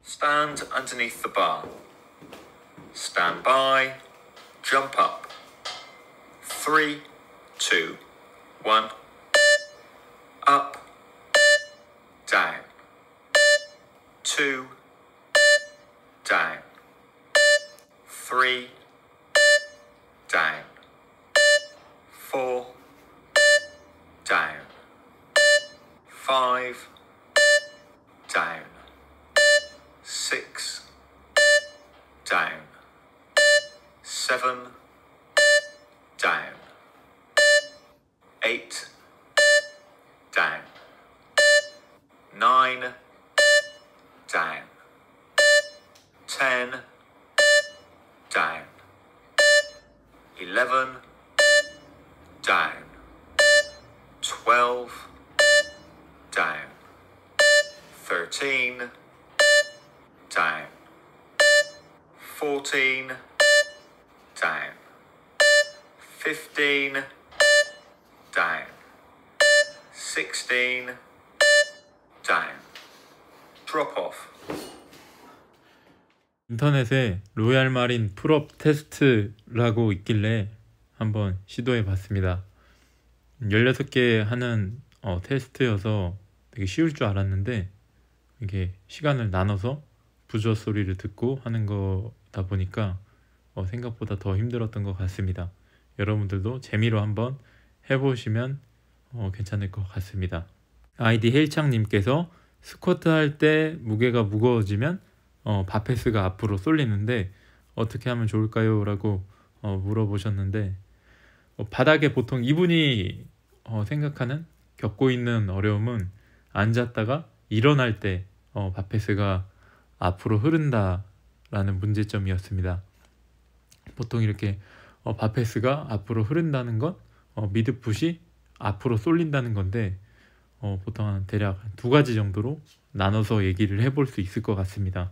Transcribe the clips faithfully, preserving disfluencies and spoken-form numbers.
Stand underneath the bar. Stand by. Jump up. Three, two, one. Up. Down. Two. Down. Three. Down. Four. Down. Five. Down. Six. Down. Seven. Down. Eight. Down. Nine. Down. Ten. Down. Eleven. Down. Twelve. Down. Thirteen. Down. Fourteen. Down. Fifteen. Down. Sixteen. Down. Drop off. 인터넷에 로얄 마린 풀업 테스트라고 있길래 한번 시도해 봤습니다. 열여섯 개 하는 어, 테스트여서 되게 쉬울 줄 알았는데 이게 시간을 나눠서 부저 소리를 듣고 하는 거다 보니까 어, 생각보다 더 힘들었던 것 같습니다. 여러분들도 재미로 한번 해보시면 어, 괜찮을 것 같습니다. 아이디 헬창님께서 스쿼트 할 때 무게가 무거워지면 어, 바페스가 앞으로 쏠리는데 어떻게 하면 좋을까요? 라고 어, 물어보셨는데 어, 바닥에 보통 이분이 어, 생각하는 겪고 있는 어려움은 앉았다가 일어날 때 어, 바페스가 앞으로 흐른다 라는 문제점이었습니다. 보통 이렇게 어, 바페스가 앞으로 흐른다는 건 어, 미드풋이 앞으로 쏠린다는 건데 어, 보통 한 대략 두 가지 정도로 나눠서 얘기를 해볼 수 있을 것 같습니다.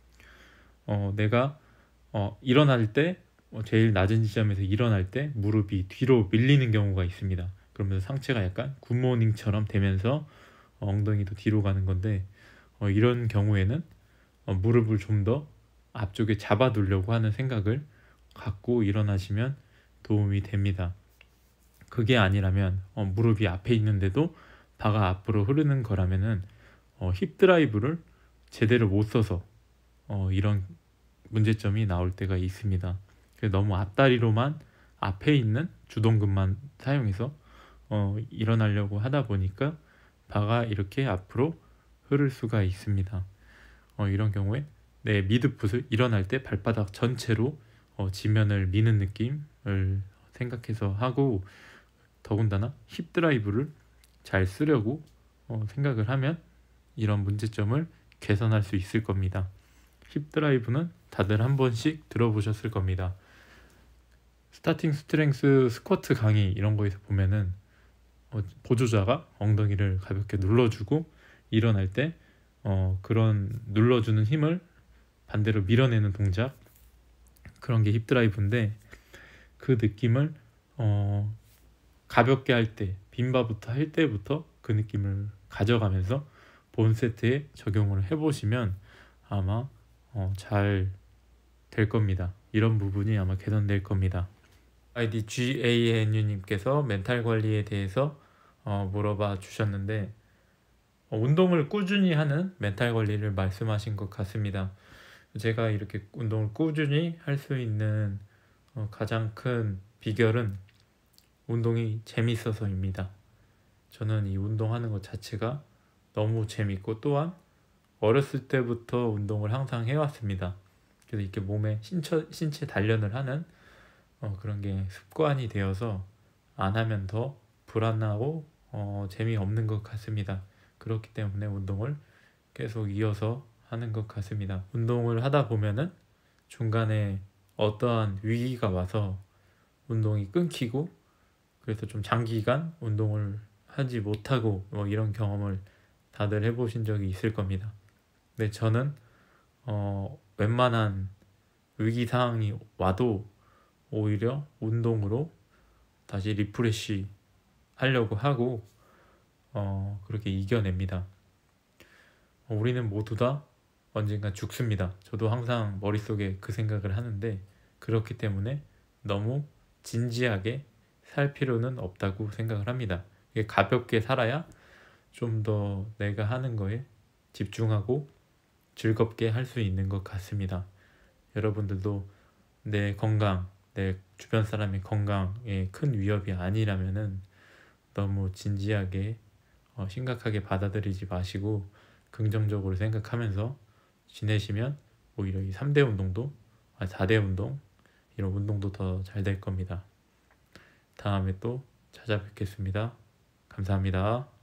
어, 내가 어, 일어날 때 어, 제일 낮은 지점에서 일어날 때 무릎이 뒤로 밀리는 경우가 있습니다. 그러면서 상체가 약간 굿모닝처럼 되면서 어, 엉덩이도 뒤로 가는 건데 어, 이런 경우에는 어, 무릎을 좀 더 앞쪽에 잡아 두려고 하는 생각을 갖고 일어나시면 도움이 됩니다. 그게 아니라면 어, 무릎이 앞에 있는데도 바가 앞으로 흐르는 거라면은 어, 힙 드라이브를 제대로 못 써서 어, 이런 문제점이 나올 때가 있습니다. 너무 앞다리로만 앞에 있는 주동근만 사용해서 어, 일어나려고 하다 보니까 바가 이렇게 앞으로 흐를 수가 있습니다. 어, 이런 경우에 내 미드풋을 일어날 때 발바닥 전체로 어, 지면을 미는 느낌을 생각해서 하고 더군다나 힙 드라이브를 잘 쓰려고 어, 생각을 하면 이런 문제점을 개선할 수 있을 겁니다. 힙 드라이브는 다들 한 번씩 들어보셨을 겁니다. 스타팅 스트렝스 스쿼트 강의 이런 거에서 보면은 어, 보조자가 엉덩이를 가볍게 눌러주고 일어날 때 어, 그런 눌러주는 힘을 반대로 밀어내는 동작, 그런 게 힙 드라이브인데 그 느낌을 어, 가볍게 할 때, 빈바부터 할 때부터 그 느낌을 가져가면서 본 세트에 적용을 해보시면 아마 어, 잘 될 겁니다. 이런 부분이 아마 개선될 겁니다. 아이디 지에이엔유님께서 멘탈 관리에 대해서 어, 물어봐 주셨는데 어, 운동을 꾸준히 하는 멘탈 관리를 말씀하신 것 같습니다. 제가 이렇게 운동을 꾸준히 할 수 있는 어, 가장 큰 비결은 운동이 재밌어서입니다. 저는 이 운동하는 것 자체가 너무 재밌고 또한 어렸을 때부터 운동을 항상 해왔습니다. 그래서 이렇게 몸에 신체, 신체 단련을 하는 어, 그런 게 습관이 되어서 안 하면 더 불안하고 어, 재미없는 것 같습니다. 그렇기 때문에 운동을 계속 이어서 하는 것 같습니다. 운동을 하다 보면은 중간에 어떠한 위기가 와서 운동이 끊기고 그래서 좀 장기간 운동을 하지 못하고 뭐 이런 경험을 다들 해보신 적이 있을 겁니다. 근데 저는 어, 웬만한 위기 상황이 와도 오히려 운동으로 다시 리프레시 하려고 하고 어, 그렇게 이겨냅니다. 어, 우리는 모두 다 언젠간 죽습니다. 저도 항상 머릿속에 그 생각을 하는데 그렇기 때문에 너무 진지하게 살 필요는 없다고 생각을 합니다. 가볍게 살아야 좀 더 내가 하는 거에 집중하고 즐겁게 할 수 있는 것 같습니다. 여러분들도 내 건강, 내 주변 사람의 건강에 큰 위협이 아니라면은 너무 진지하게 어, 심각하게 받아들이지 마시고 긍정적으로 생각하면서 지내시면 오히려 이 삼 대 운동도 아, 사 대 운동 이런 운동도 더 잘 될 겁니다. 다음에 또 찾아뵙겠습니다. 감사합니다.